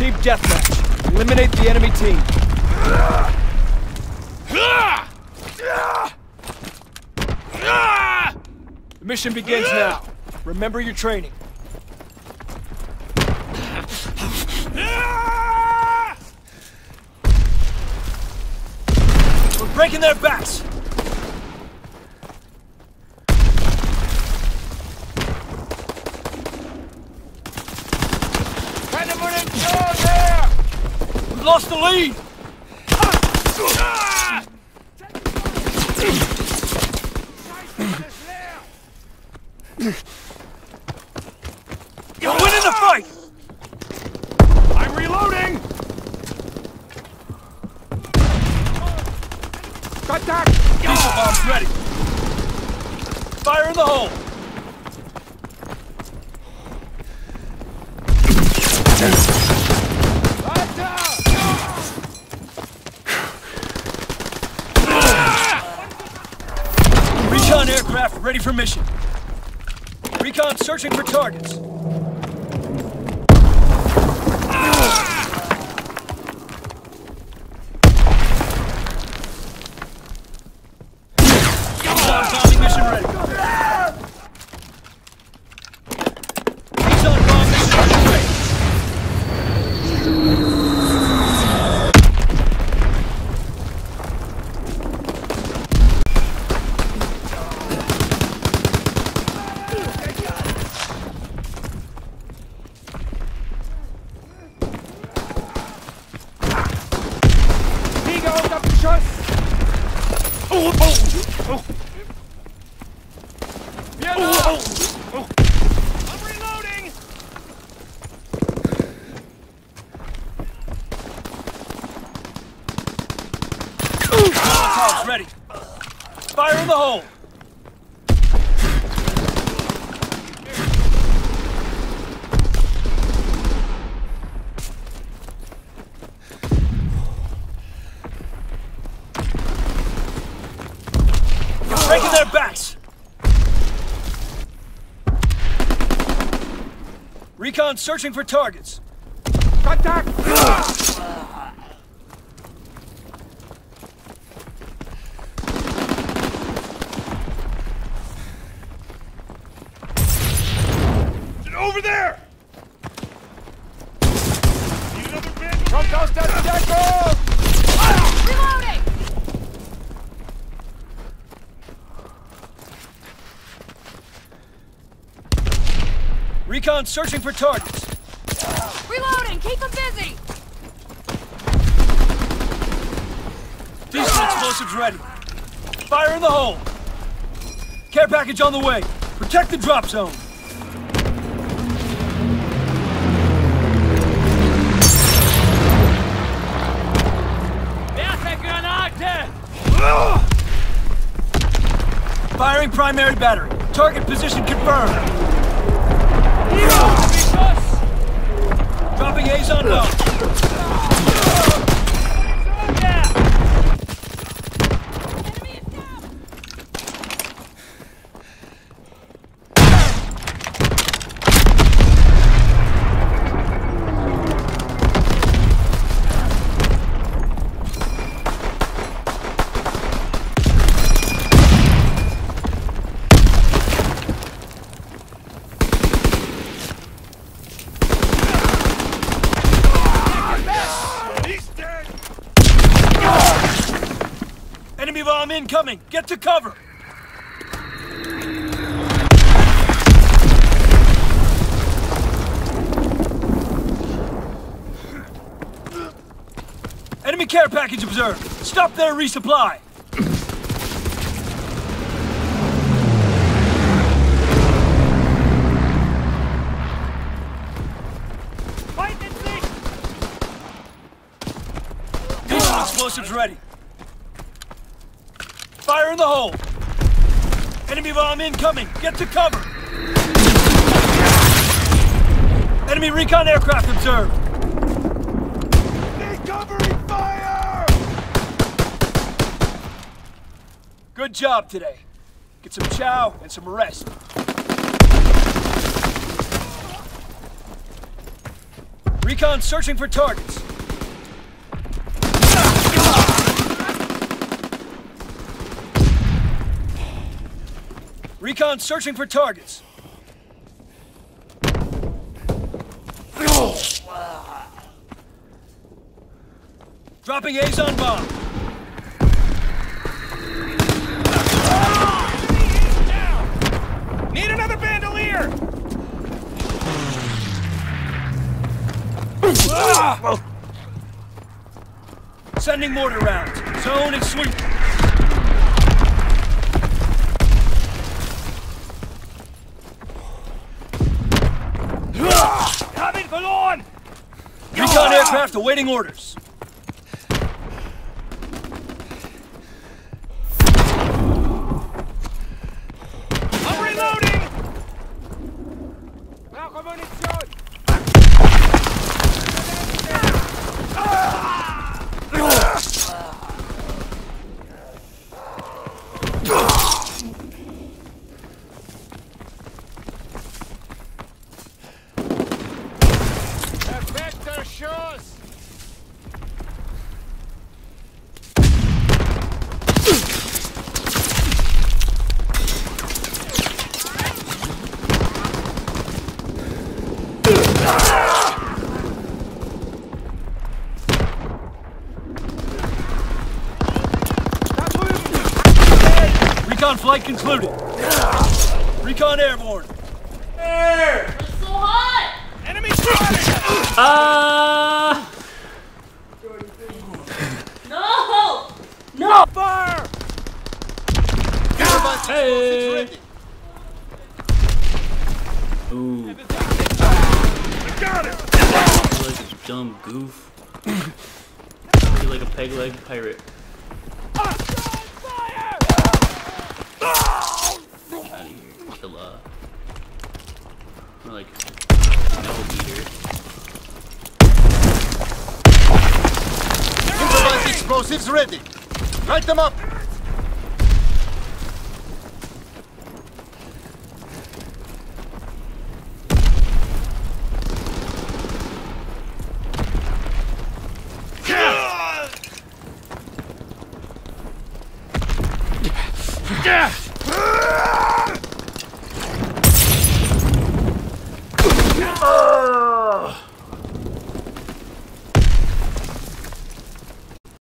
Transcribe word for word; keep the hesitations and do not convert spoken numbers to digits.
Team deathmatch. Eliminate the enemy team. The mission begins now. Remember your training. We're breaking their backs. We've lost the lead. You're winning the fight! I'm reloading! Attack! Diesel bombs ready! Fire in the hole! Recon aircraft ready for mission. Recon searching for targets. Bombing mission ready. Recon bomb mission ready. Oh, oh, oh. Yeah, no. Oh, oh, oh. I'm reloading. Molotovs ready. Fire in the hole. Breaking their backs! Recon searching for targets. Contact! Over there! Need another band? Come down, stand Reloading! Recon searching for targets. Reloading! Keep them busy! Diesel explosives ready. Fire in the hole. Care package on the way. Protect the drop zone. Firing primary battery. Target position confirmed. Dropping A's on bomb. Enemy bomb incoming! Get to cover! Enemy care package observed! Stop their resupply! Diesel explosives ready. Fire in the hole! Enemy bomb incoming! Get to cover! Enemy recon aircraft observed! Need covering fire! Good job today. Get some chow and some rest. Recon searching for targets. Recon searching for targets. Dropping A's on bomb. Need another bandolier! Sending mortar rounds. Zone and sweep. Haben verloren! Recon aircraft awaiting orders. I'm reloading! Brauche Munition! Perfekter Schuss! Recon flight concluded. Recon airborne. It's so hot! Enemy spotted! Ah! No! No! Fire! Hey! Ooh, I got it! you're like a dumb goof. You're like a peg leg pirate. Fire! Out of here, killer. Or like, no beater. Improvised explosives ready. Light them up. Yeah!